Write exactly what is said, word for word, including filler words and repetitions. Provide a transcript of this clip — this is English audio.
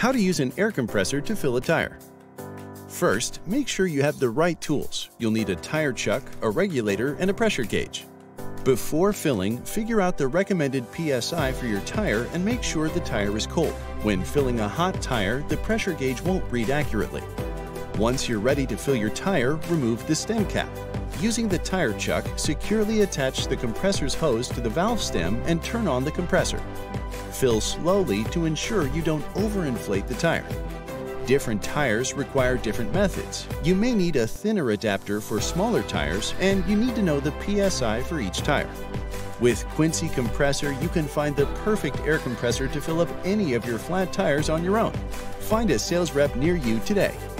How to use an air compressor to fill a tire. First, make sure you have the right tools. You'll need a tire chuck, a regulator, and a pressure gauge. Before filling, figure out the recommended P S I for your tire and make sure the tire is cold. When filling a hot tire, the pressure gauge won't read accurately. Once you're ready to fill your tire, remove the stem cap. Using the tire chuck, securely attach the compressor's hose to the valve stem and turn on the compressor. Fill slowly to ensure you don't overinflate the tire. Different tires require different methods. You may need a thinner adapter for smaller tires, and you need to know the P S I for each tire. With Quincy Compressor, you can find the perfect air compressor to fill up any of your flat tires on your own. Find a sales rep near you today.